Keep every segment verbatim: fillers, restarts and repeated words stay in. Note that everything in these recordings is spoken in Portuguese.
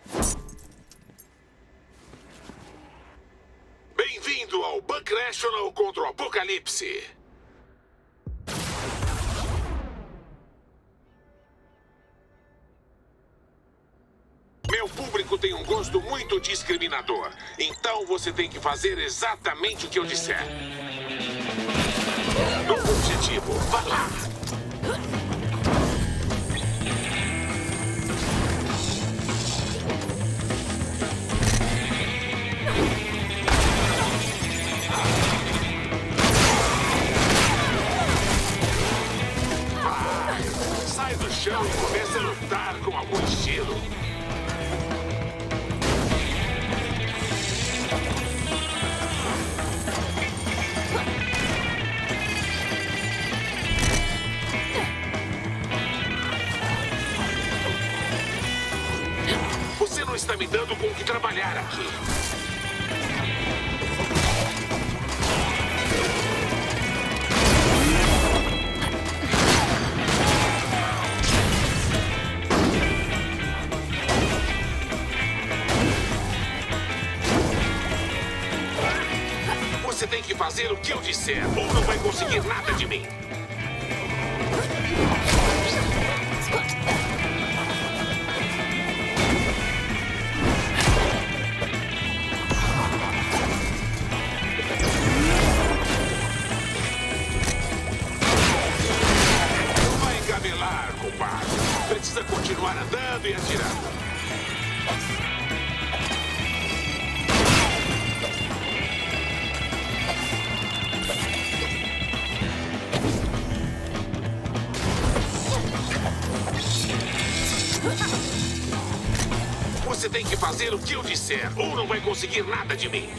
Bem-vindo ao Bunk National contra o Apocalipse. Meu público tem um gosto muito discriminador. Então você tem que fazer exatamente o que eu disser. Novo objetivo, vá lá. Sai do chão e comece a lutar com algum estilo. Você não está me dando com o que trabalhar aqui. Você tem que fazer o que eu disser, ou não vai conseguir nada de mim. Não vai engabelar, compadre. Precisa continuar andando e atirando. Você tem que fazer o que eu disser, ou não vai conseguir nada de mim.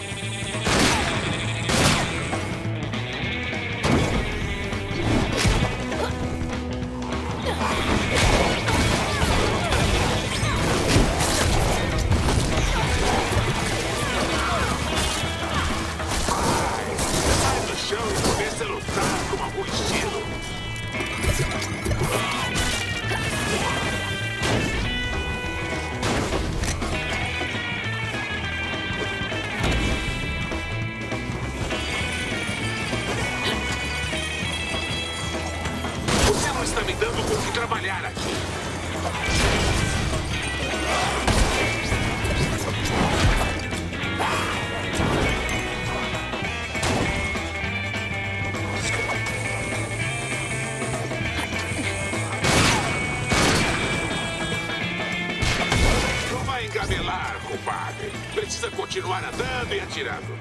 Sai do chão e comece a lutar com algum estilo. Você não está me dando com o que trabalhar aqui. Não vai engabelar, compadre. Precisa continuar andando e atirando.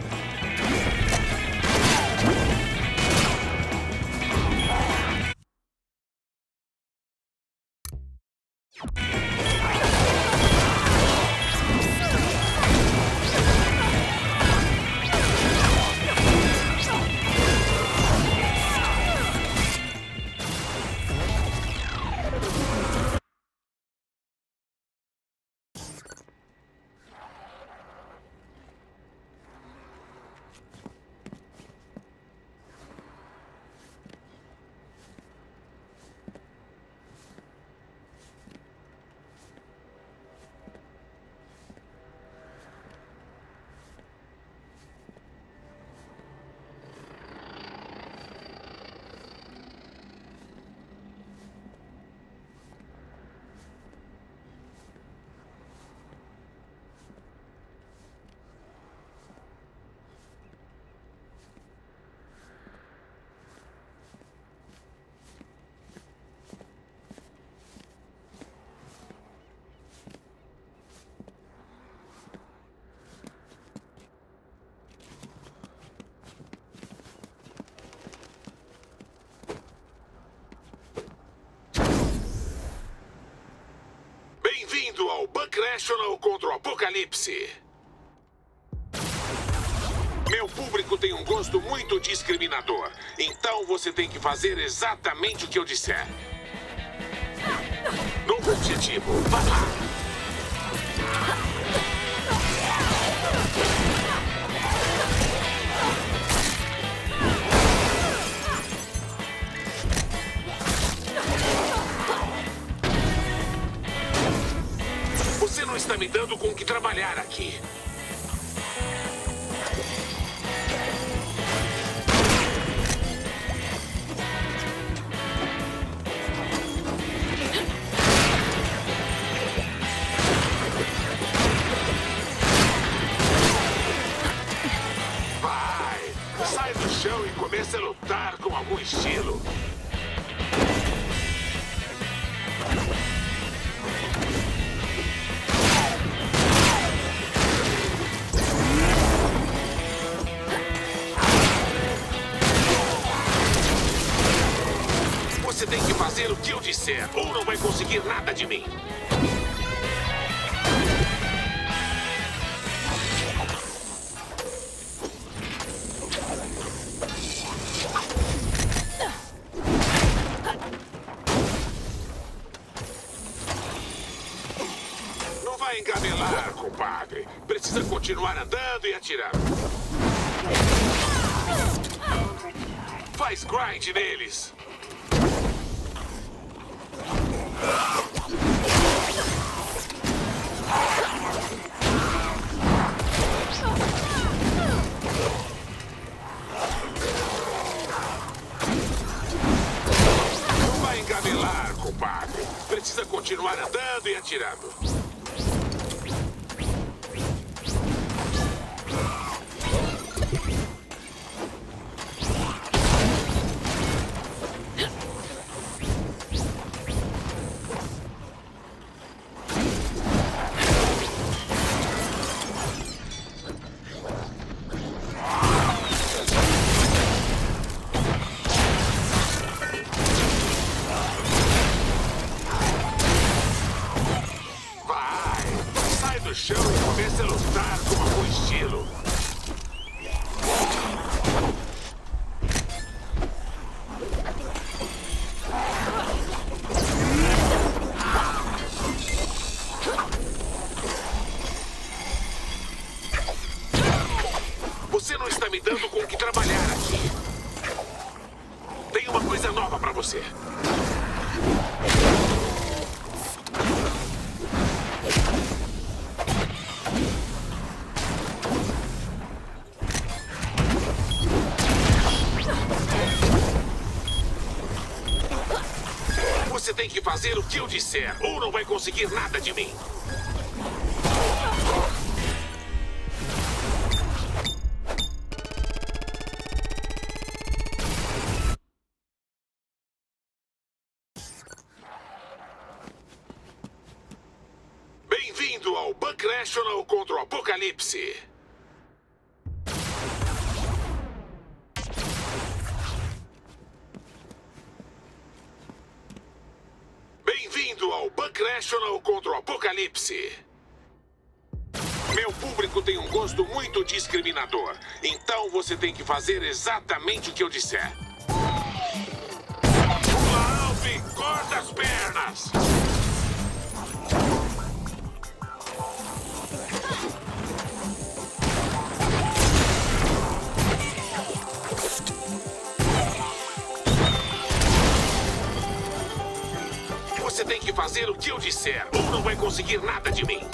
Bem-vindo ao Bunk National contra o Apocalipse. Meu público tem um gosto muito discriminador. Então você tem que fazer exatamente o que eu disser. Novo objetivo, vá lá. Você não está me dando com o que trabalhar aqui. Vai! Sai do chão e comece a lutar com algum estilo. Você tem que fazer o que eu disser, ou não vai conseguir nada de mim. Não vai engabelar, compadre. Precisa continuar andando e atirando. Faz grind neles. Não vai engabelar, compadre. Precisa continuar andando e atirando. No chão e comece a lutar com algum estilo. Você não está me dando com o que trabalhar aqui. Tem uma coisa nova para você. Você tem que fazer o que eu disser, ou não vai conseguir nada de mim. Bem-vindo ao Bunk National contra o Apocalipse. Bem-vindo ao Bunk National contra o Apocalipse. Meu público tem um gosto muito discriminador, então você tem que fazer exatamente o que eu disser. Pula alto e corta as pernas! Você tem que fazer o que eu disser, ou não vai conseguir nada de mim.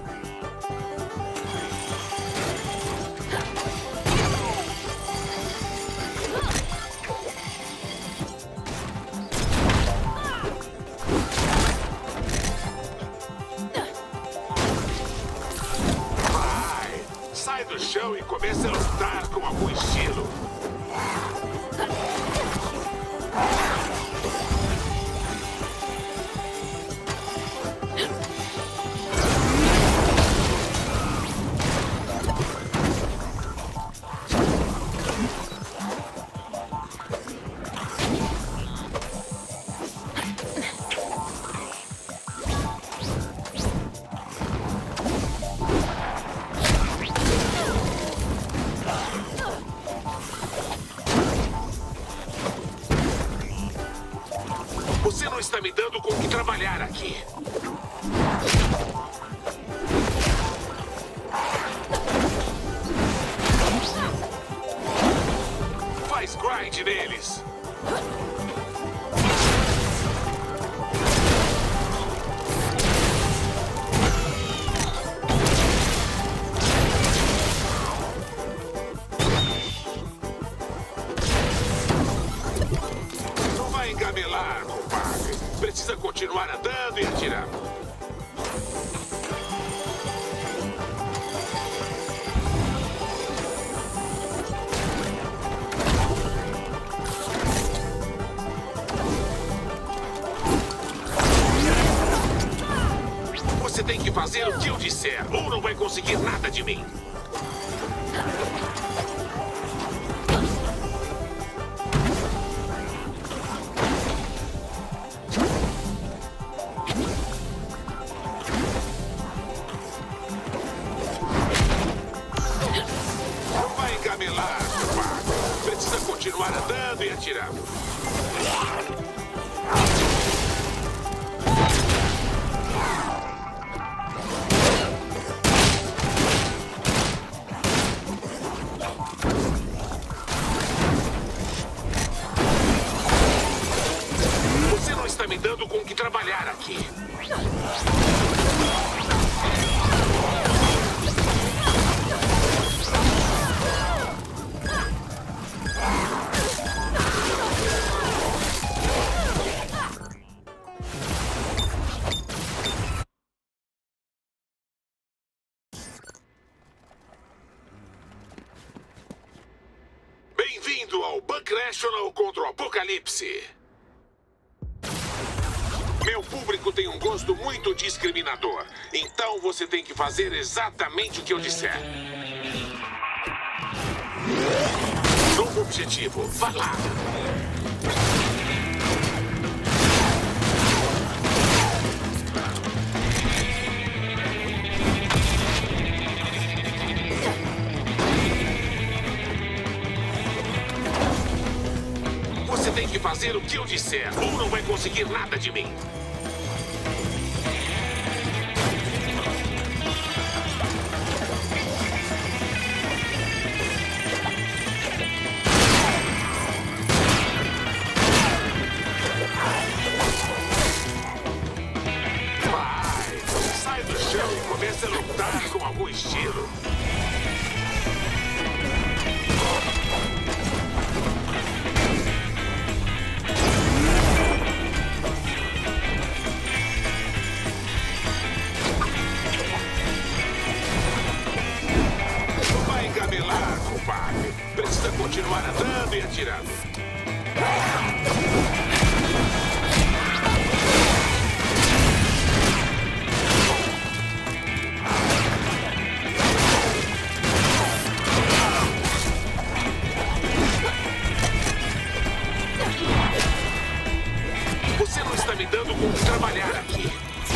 Vai! Sai do chão e comece a lutar com algum estilo. Você não está me dando com o que trabalhar aqui. Faz grind neles. Você tem que fazer o que eu disser, ou não vai conseguir nada de mim. Não vai engamelar, Paco. Precisa continuar andando e atirando. Me dando com o que trabalhar aqui. Bem-vindo ao Buck National contra o Apocalipse. Meu público tem um gosto muito discriminador, então você tem que fazer exatamente o que eu disser. Novo objetivo, vá lá. Você tem que fazer o que eu disser, ou não vai conseguir nada de mim. Vai, sai do chão e comece a lutar com algum estilo. Precisa continuar andando e atirando. Você não está me dando com o que trabalhar aqui.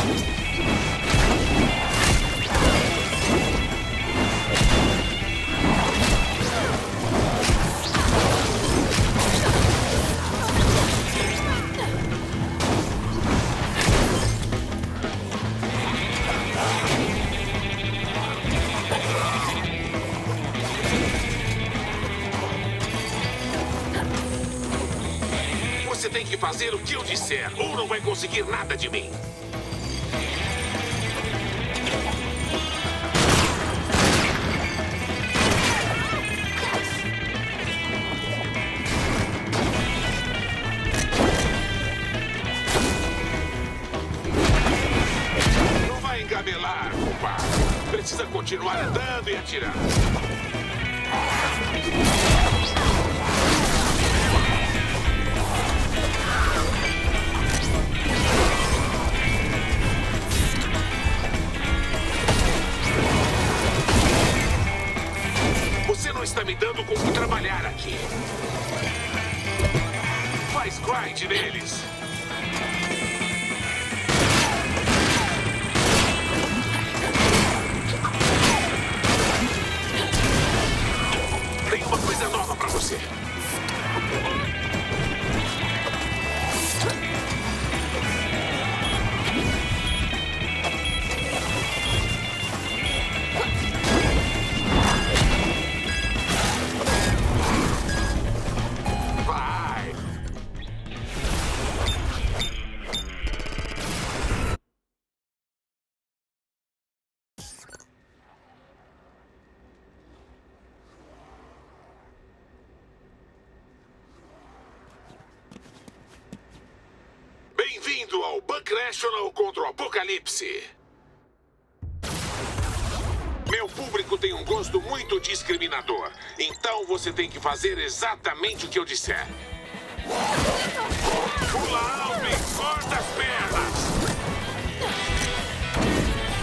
Você tem que fazer o que eu disser, ou não vai conseguir nada de mim. Não vai engamelar, compadre. Precisa continuar andando e atirando. Você não está me dando com o que trabalhar aqui. Faz grind neles. Tem uma coisa nova pra você. Bem-vindo ao Buck National contra o Apocalipse. Meu público tem um gosto muito discriminador, então você tem que fazer exatamente o que eu disser. Pula alto e corta as pernas.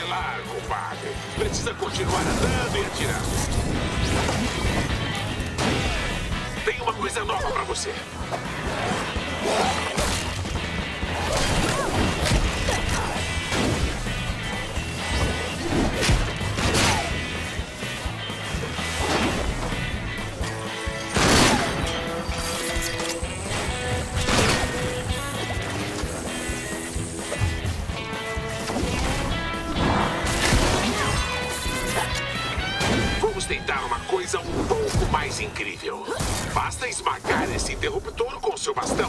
engabelar, compadre. Precisa continuar andando e atirando. Tem uma coisa nova pra você. Vamos tentar uma coisa um pouco mais incrível. Basta esmagar esse interruptor com seu bastão.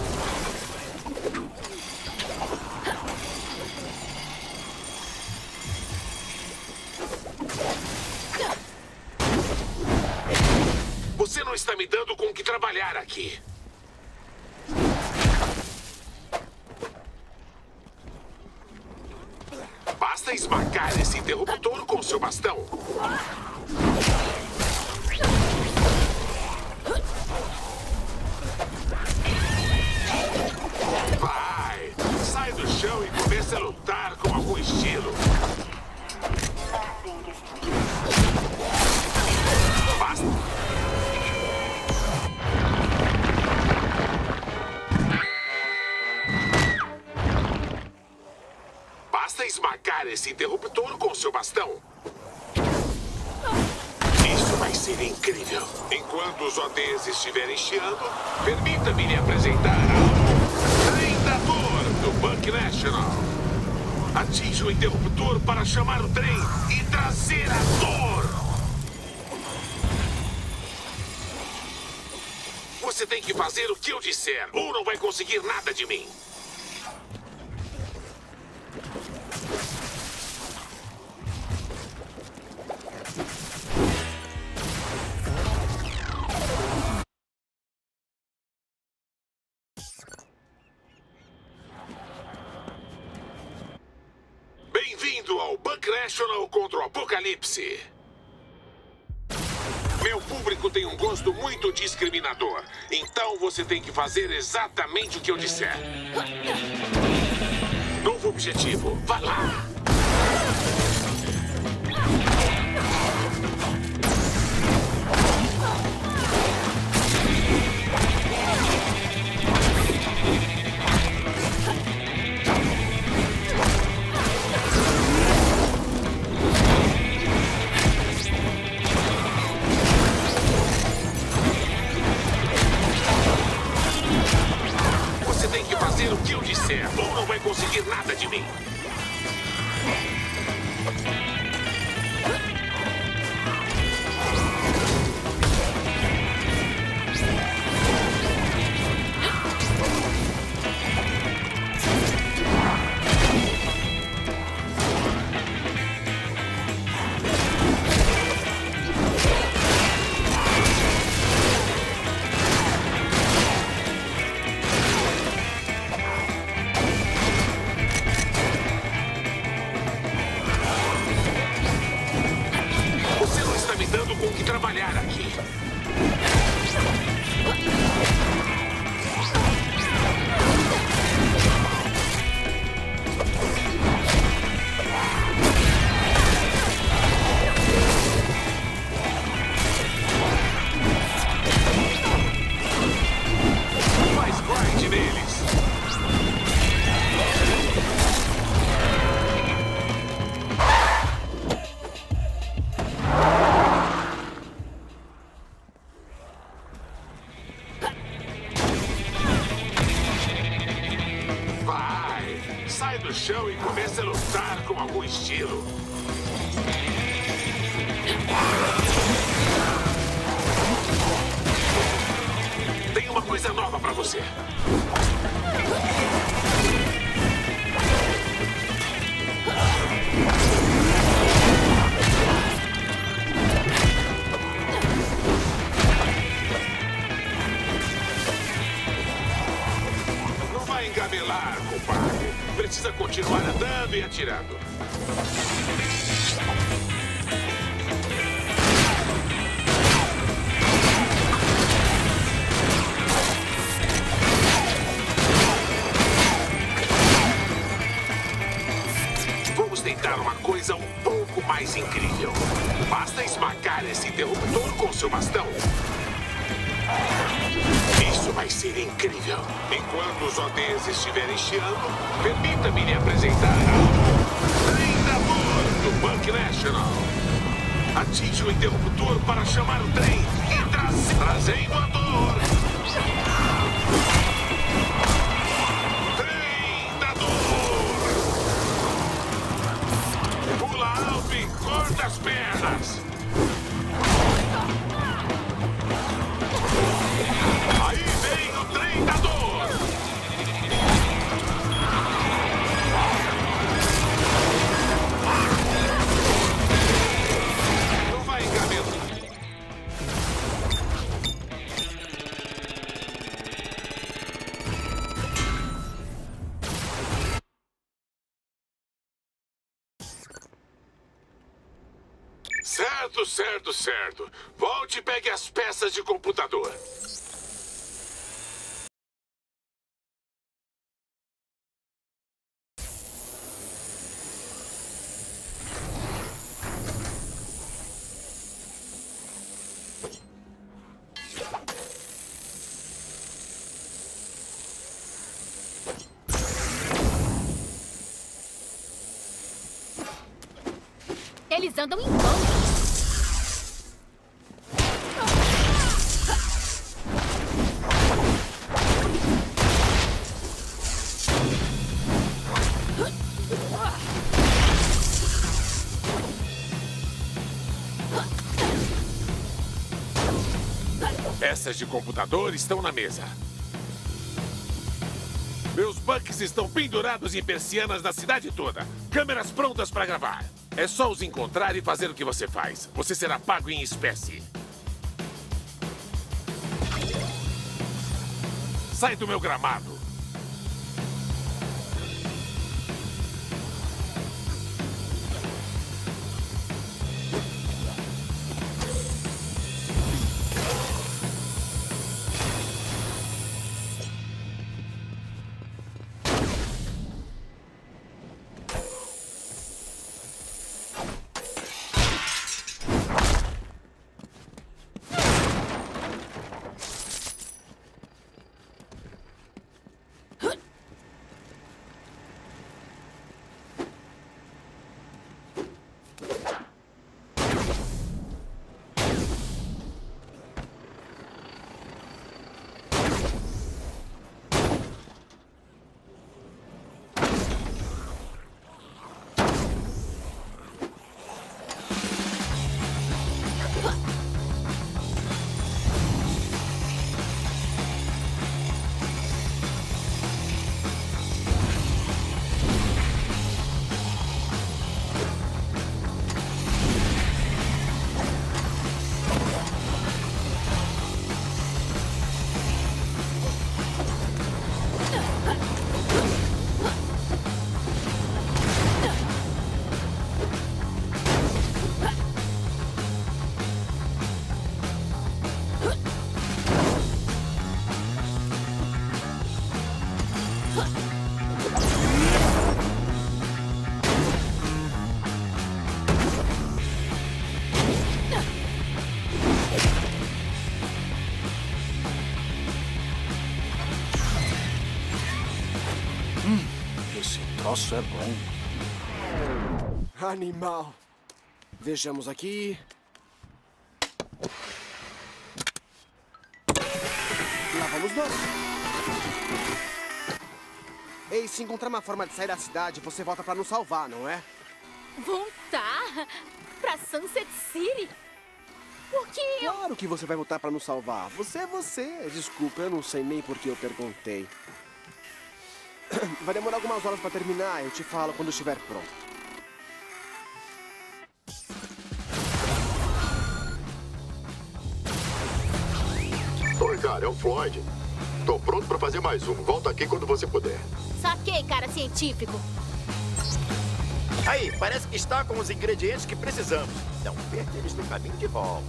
Você não está me dando com o que trabalhar aqui. Basta esmagar esse interruptor com seu bastão. Vai! Sai do chão e comece a lutar com algum estilo. Basta... Basta esmagar esse interruptor com seu bastão. Isso vai ser incrível. Enquanto os O Ds estiverem chiando, permita-me lhe apresentar ao Treinador do Punk National. Atinja o interruptor para chamar o trem e trazer a dor. Você tem que fazer o que eu disser, ou não vai conseguir nada de mim. Bem-vindo ao Punk National contra o Apocalipse. Meu público tem um gosto muito discriminador, então você tem que fazer exatamente o que eu disser. Novo objetivo, vá lá! Fazer o que eu disser, ou não vai conseguir nada de mim. Com o que trabalhar aqui. Faz grind neles. Sai do chão e comece a lutar com algum estilo. Tem uma coisa nova pra você. Não vai engabelar, compadre. Precisa continuar andando e atirando. Vamos tentar uma coisa. coisa um pouco mais incrível. Basta esmagar esse interruptor com seu bastão. Isso vai ser incrível. Enquanto os O Ds estiverem chiando, permita-me lhe apresentar ao treinador do Punk National. Atinge o interruptor para chamar o trem e tra trazendo a dor. Trem da dor. Pula alto e corta as pernas. Aí vem o trem da dor! Não vai encaminhando. Certo, certo, certo. Volte e pegue as peças de computador. Eles andam em bando. Peças de computador estão na mesa. Meus bugs estão pendurados em persianas na cidade toda. Câmeras prontas para gravar. É só os encontrar e fazer o que você faz. Você será pago em espécie. Sai do meu gramado. Nossa, é bom. Animal. Vejamos aqui. Lá vamos nós. Ei, se encontrar uma forma de sair da cidade, você volta pra nos salvar, não é? Voltar? Pra Sunset City? Por que eu... Claro que você vai voltar pra nos salvar. Você é você. Desculpa, eu não sei nem por que eu perguntei. Vai demorar algumas horas pra terminar. Eu te falo quando estiver pronto. Oi, cara, é o Floyd. Tô pronto pra fazer mais um. Volta aqui quando você puder. Saquei, cara científico. Aí, parece que está com os ingredientes que precisamos. Não perca eles no caminho de volta.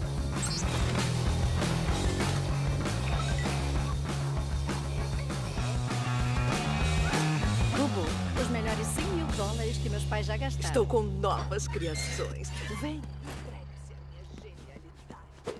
Bubu, os melhores cem mil dólares que meus pais papai já gastaram. Estou com novas criações. Vem, entregue-se à minha genialidade.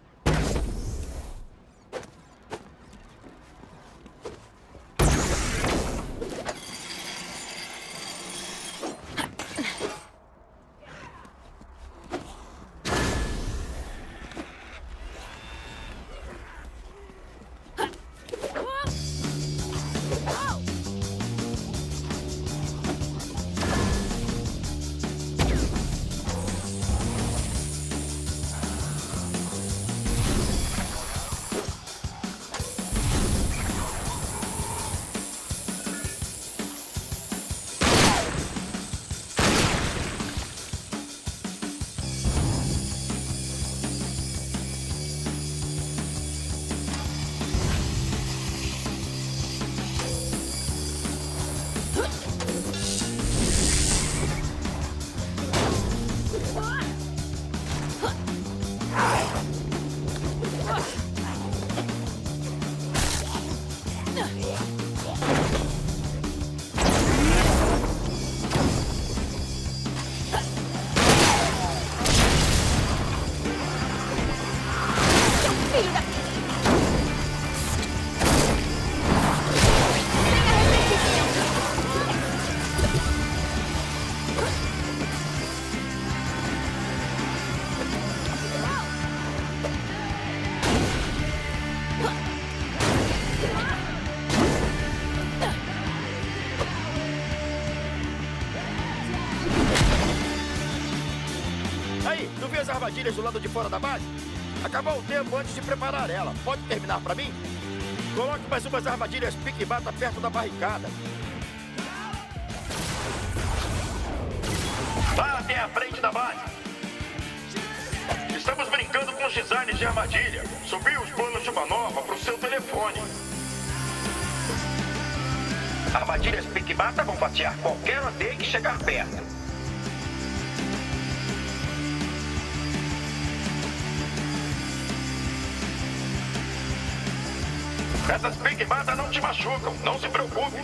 Aí, tu vê as armadilhas do lado de fora da base? Acabou o tempo antes de preparar ela. Pode terminar pra mim? Coloque mais umas armadilhas pique e bata perto da barricada. Vá até a frente da base. Estamos brincando com os designs de armadilha. Subi os planos de manobra pro seu telefone. Armadilhas pique e bata vão fatiar qualquer O D que chegar perto. Essas pique e bata não te machucam, não se preocupe.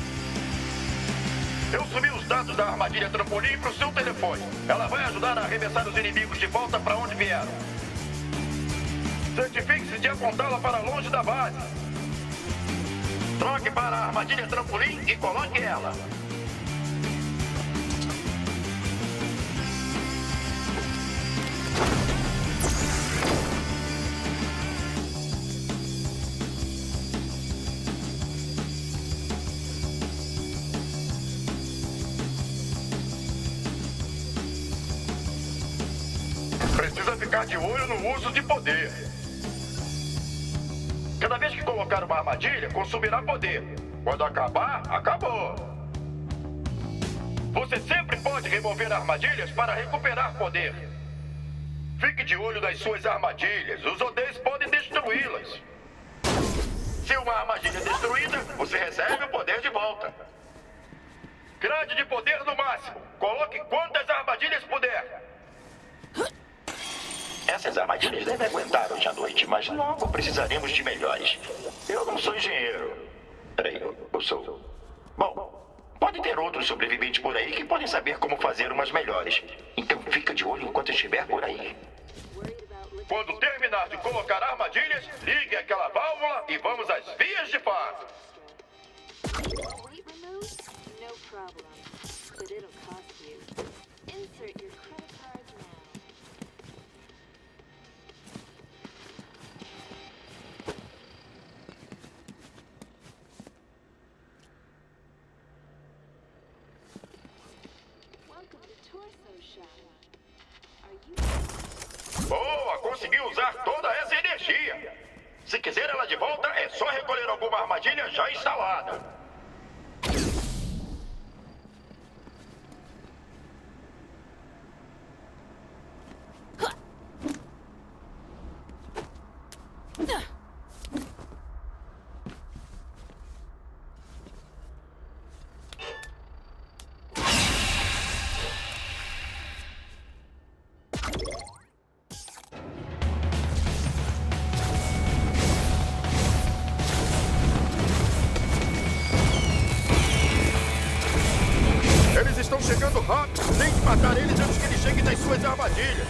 Eu subi os dados da armadilha trampolim para o seu telefone. Ela vai ajudar a arremessar os inimigos de volta para onde vieram. Certifique-se de apontá-la para longe da base. Troque para a armadilha trampolim e coloque ela. Precisa ficar de olho no uso de poder. Cada vez que colocar uma armadilha, consumirá poder. Quando acabar, acabou. Você sempre pode remover armadilhas para recuperar poder. Fique de olho nas suas armadilhas. Os O Ds podem destruí-las. Se uma armadilha é destruída, você recebe o poder de volta. Grade de poder no máximo. Coloque quantas armadilhas puder. Essas armadilhas devem aguentar hoje à noite, mas logo precisaremos de melhores. Eu não sou engenheiro. Peraí, eu, eu sou... Bom, pode ter outros sobreviventes por aí que podem saber como fazer umas melhores. Então fica de olho enquanto estiver por aí. Quando terminar de colocar armadilhas, ligue aquela válvula e vamos às vias de fato. Boa, conseguiu usar toda essa energia. Se quiser ela de volta, é só recolher alguma armadilha já instalada. Chegando suas armadilhas.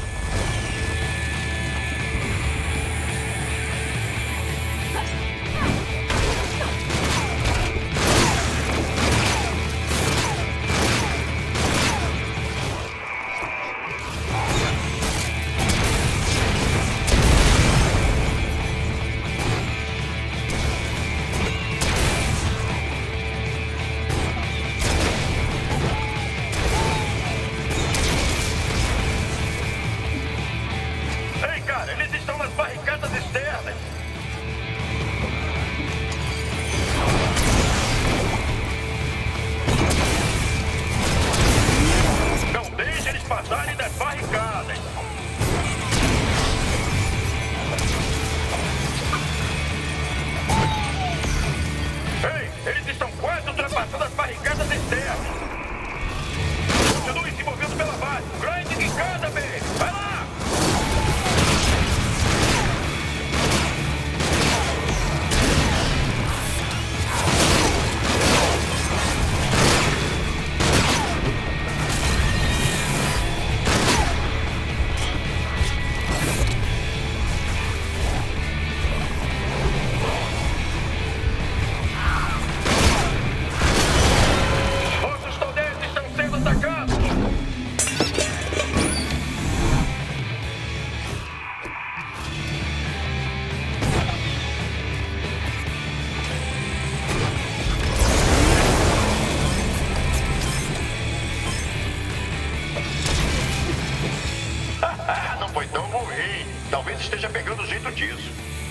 Esteja pegando o jeito disso.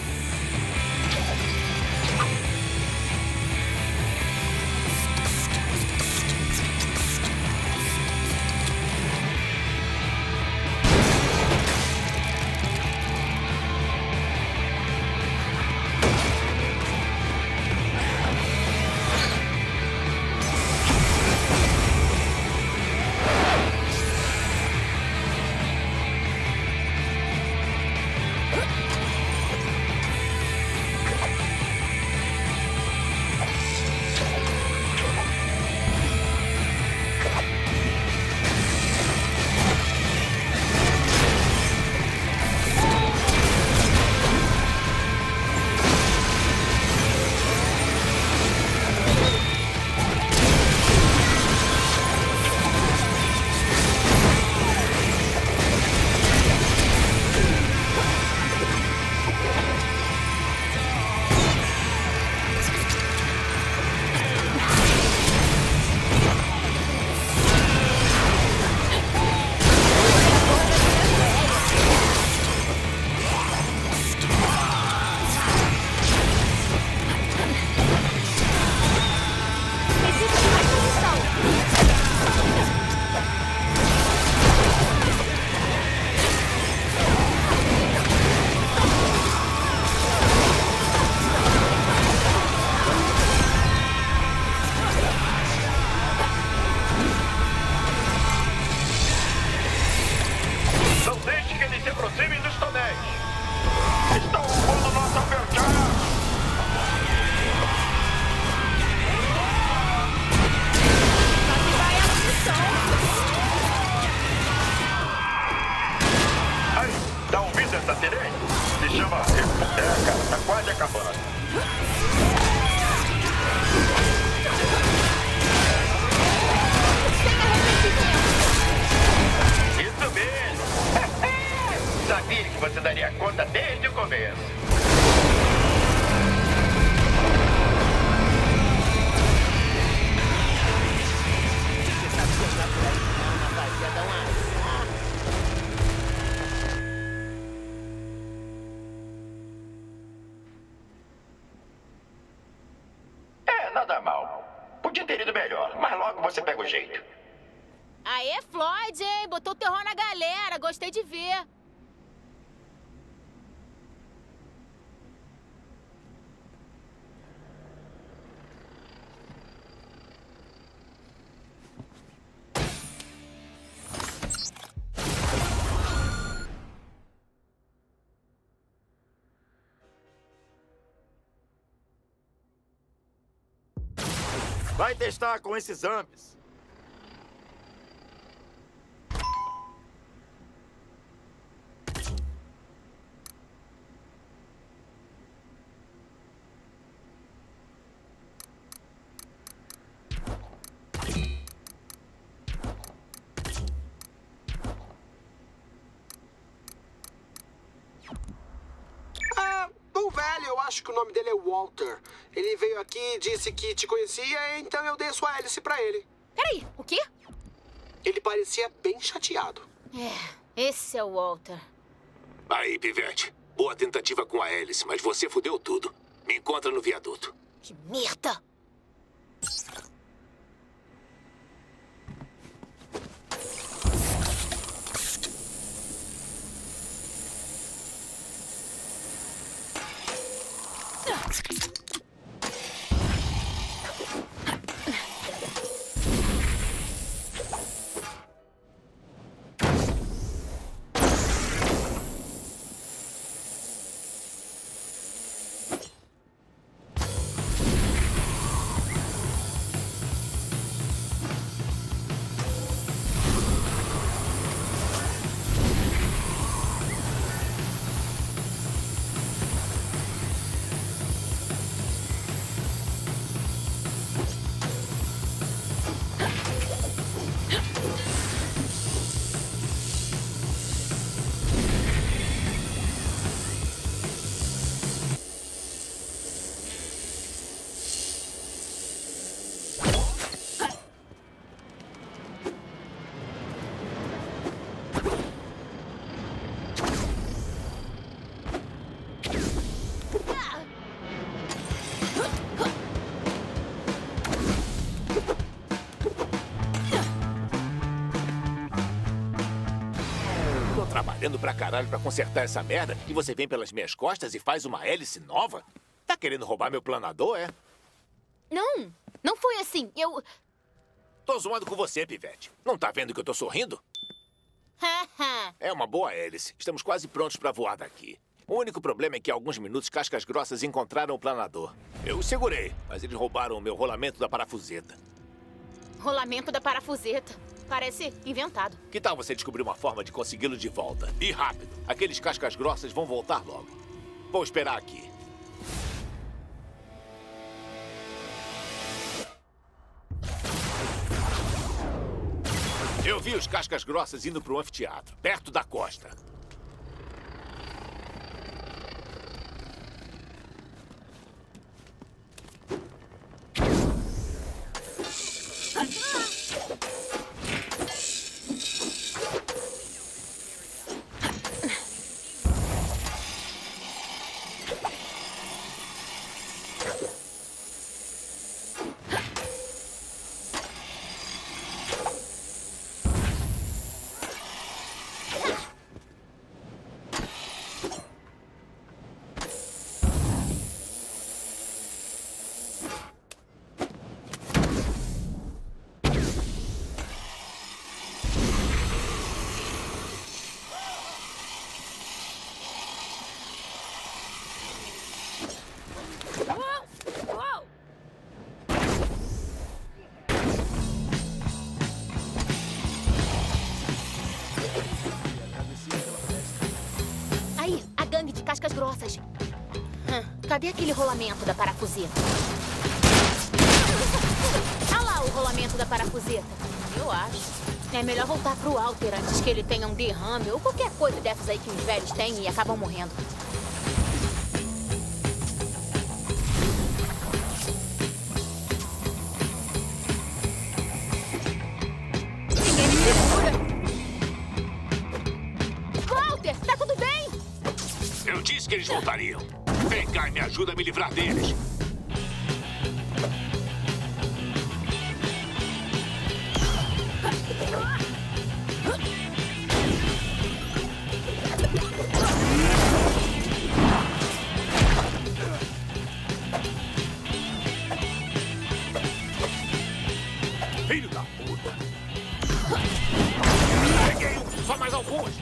Nada mal. Podia ter ido melhor, mas logo você pega o jeito. Aê, Floyd, hein? Botou terror na galera. Gostei de ver. Vai testar com esses zombies. acho que o nome dele é Walter. Ele veio aqui e disse que te conhecia, então eu dei a sua hélice pra ele. Peraí, o quê? Ele parecia bem chateado. É, esse é o Walter. Aí, Pivete. Boa tentativa com a hélice, mas você fudeu tudo. Me encontra no viaduto. Que merda! Trabalhando pra caralho pra consertar essa merda e você vem pelas minhas costas e faz uma hélice nova? Tá querendo roubar meu planador, é? Não, não foi assim. Eu... Tô zoando com você, Pivete. Não tá vendo que eu tô sorrindo? É uma boa hélice. Estamos quase prontos pra voar daqui. O único problema é que há alguns minutos cascas grossas encontraram o planador. Eu o segurei, mas eles roubaram o meu rolamento da parafuseta. Rolamento da parafuseta. Parece inventado. Que tal você descobrir uma forma de consegui-lo de volta? E rápido. Aqueles cascas grossas vão voltar logo. Vou esperar aqui. Eu vi os cascas grossas indo para o anfiteatro, perto da costa. Cascas grossas. Hum, cadê aquele rolamento da parafuseta? Ah lá o rolamento da parafuseta. Eu acho. É melhor voltar pro Walter antes que ele tenha um derrame ou qualquer coisa dessas aí que os velhos têm e acabam morrendo. Ninguém me segura. Walter, tá tudo bem? Eu disse que eles voltariam. Vem cá e me ajuda a me livrar deles. Filho da puta. Peguei um, só mais alguns.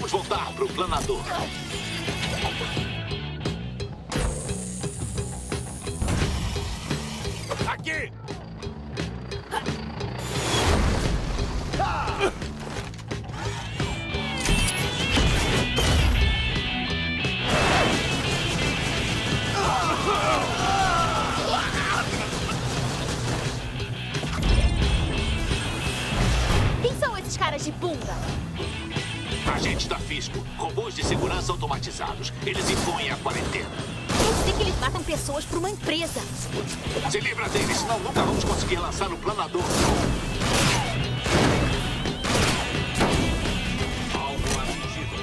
Vamos voltar pro planador. Aqui! Quem são esses caras de bunda? Agentes da Fisco, robôs de segurança automatizados. Eles impõem a quarentena. Quer dizer que eles matam pessoas por uma empresa. Se livra deles, senão nunca vamos conseguir lançar o planador. Alvo atingido.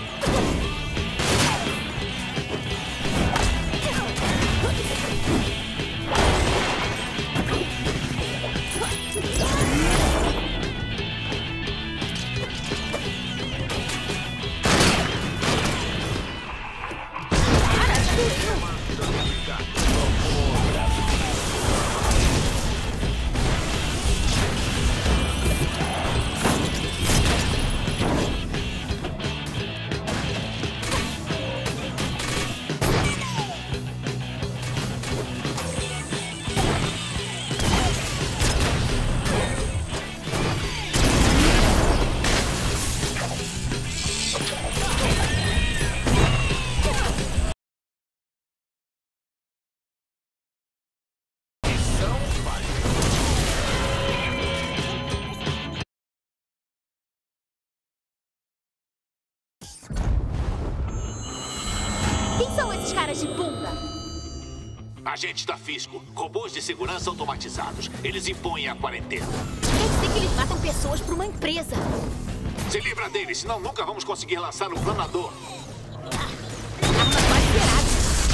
Quem são esses caras de bunda? Agentes da Fisco, robôs de segurança automatizados. Eles impõem a quarentena. Quer dizer que eles matam pessoas por uma empresa. Se livra deles, senão nunca vamos conseguir lançar o planador. Arma quase zerada.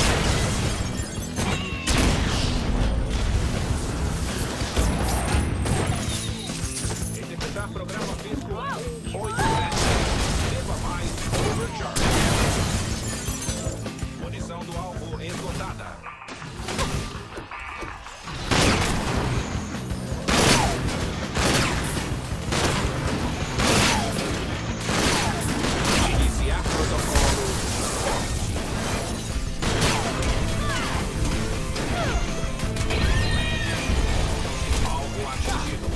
Executar programa Fisco oito sete. Deva mais overcharge. Munição do alvo esgotada. Iniciar protocolo. Alvo atingido.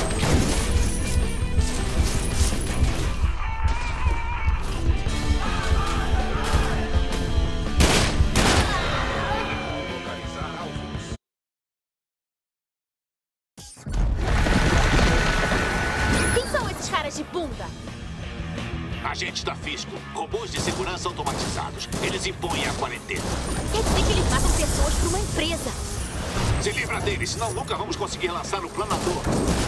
Localizar alvos. Quem são esses caras de bunda? Agentes da Fisco, robôs de segurança automatizados. Eles impõem a quarentena. Quer dizer que eles matam pessoas por uma empresa. Se livra deles, senão nunca vamos conseguir lançar o planador.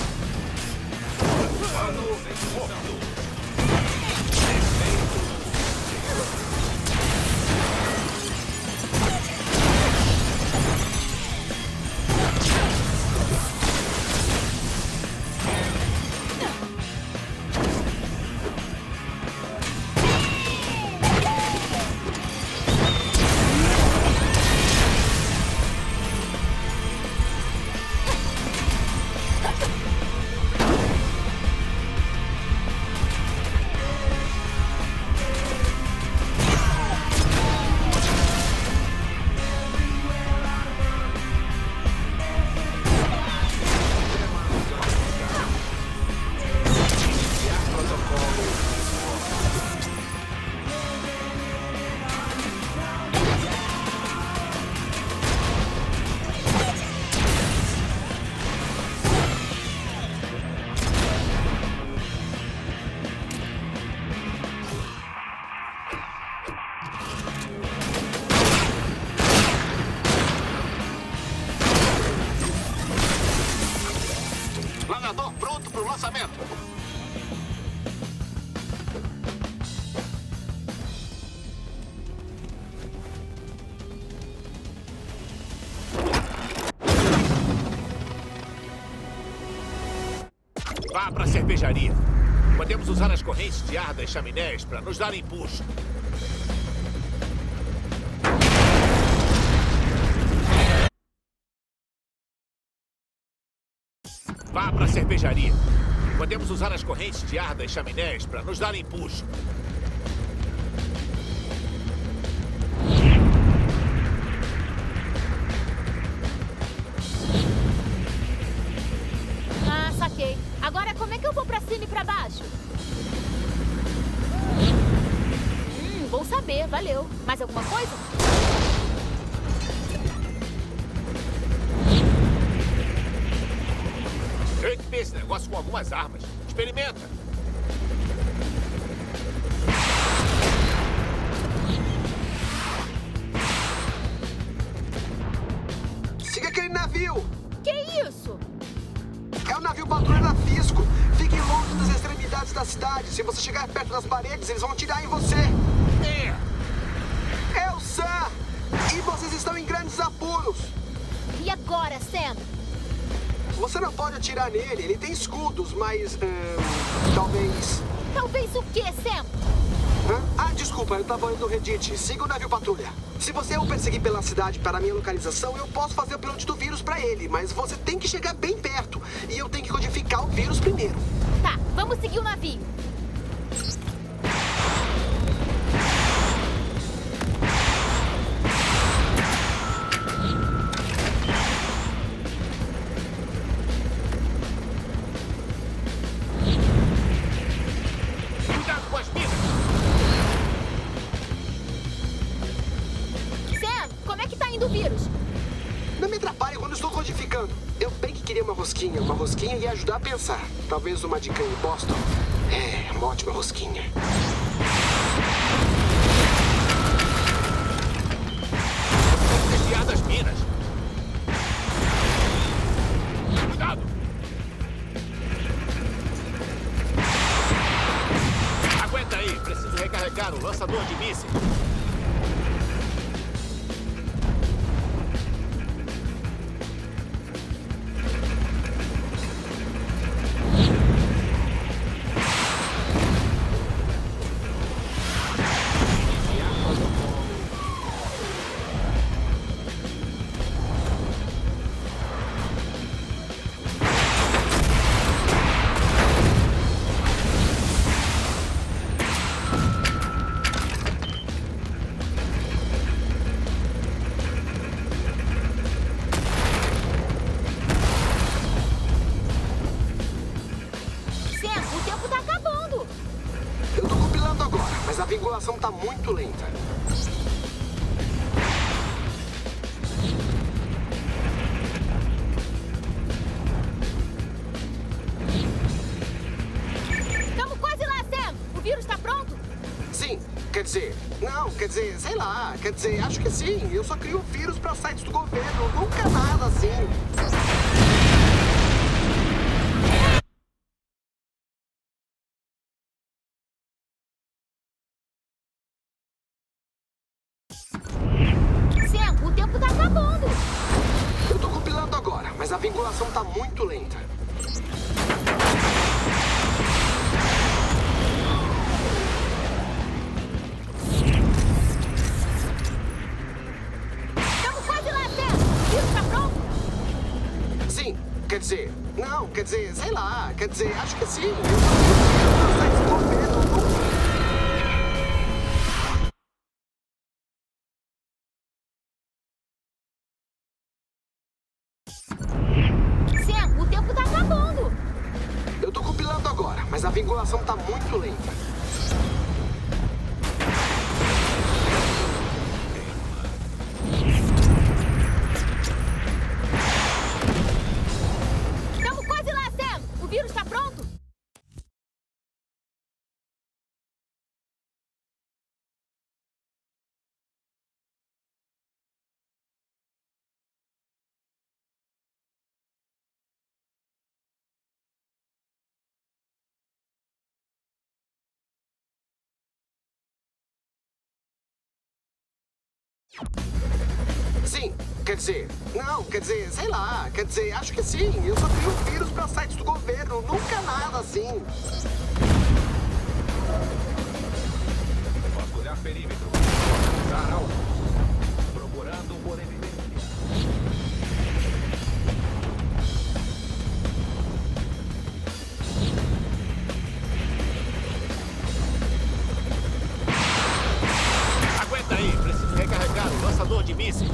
Iniciar protocolo. Planador pronto para o lançamento. Vá para a cervejaria. Podemos usar as correntes de ar das chaminés para nos dar impulso. Vá para a cervejaria. Podemos usar as correntes de ar das chaminés para nos dar impulso. Agora, como é que eu vou pra cima e pra baixo? Hum, bom saber, valeu. Mais alguma coisa? Eu equipei esse negócio com algumas armas. Experimenta. Siga aquele navio! Que isso? É o navio patrulha da Fisco. Fique longe das extremidades da cidade. Se você chegar perto das paredes, eles vão atirar em você. É. É o Sam! E vocês estão em grandes apuros. E agora, Sam? Você não pode atirar nele. Ele tem escudos, mas... Hum, talvez... Talvez o quê, Sam? Hã? Ah, desculpa, eu tava olhando o Reddit. Siga o navio patrulha. Se você o perseguir pela cidade para a minha localização, eu posso fazer o upload do vírus para ele, mas você tem que chegar bem perto. E eu tenho que codificar o vírus primeiro. Tá, vamos seguir o navio. Cuidado com as minas. Sam, como é que tá indo o vírus? Não me atrapalhe quando estou codificando. Eu bem que queria uma rosquinha. Uma rosquinha ia ajudar a pensar. Talvez uma de Canyon Boston. É, uma ótima rosquinha. Desviar das minas. Cuidado. Aguenta aí. Preciso recarregar o lançador de mísseis. Sam, o tempo tá acabando. Eu tô compilando agora, mas a vinculação tá muito lenta. Estamos quase lá, Sam. O vírus tá pronto? Sim, quer dizer... Não, quer dizer, sei lá. Quer dizer, acho que sim. Eu só crio vírus para sites do governo. Nunca nada assim. Sam, o tempo tá acabando. Eu tô compilando agora, mas a vinculação tá muito lenta. Estamos quase lá, Sam. O vírus tá pronto? Sim, quer dizer... Não, quer dizer, sei lá. Quer dizer, acho que sim. Eu só crio vírus para sites do governo. Nunca... Sam, o tempo tá acabando. Eu tô compilando agora, mas a vinculação tá muito lenta. Estamos quase lá, Sam. O vírus tá pronto? Sim, quer dizer... Não, quer dizer, sei lá. Quer dizer, acho que sim. Eu só crio vírus para sites do governo. Nunca nada assim. Vasculhar perímetro. Usar alvo. Procurando por evidência. Aguenta aí. Preciso recarregar o lançador de mísseis.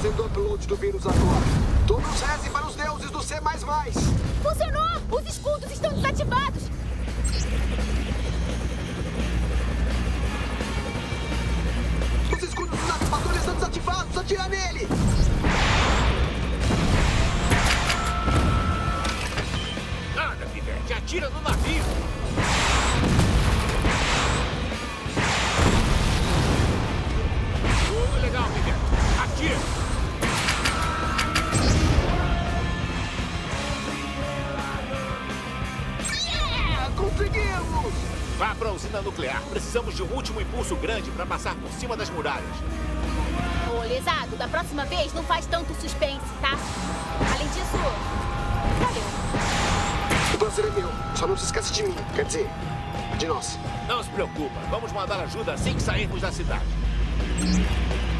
fazendo upload do vírus agora. Todos rezem para os deuses do C mais mais. Funcionou! Os escudos estão desativados! Os escudos do navio patrulha estão desativados! Atira nele! Nada, Pivete. Atira no navio. Tudo legal, Pivete. Atira. Conseguimos! Vá para a usina nuclear. Precisamos de um último impulso grande para passar por cima das muralhas. Ô, lesado, da próxima vez não faz tanto suspense, tá? Além disso, valeu. O prazer é meu. Só não se esquece de mim. Quer dizer, de nós. Não se preocupa. Vamos mandar ajuda assim que sairmos da cidade.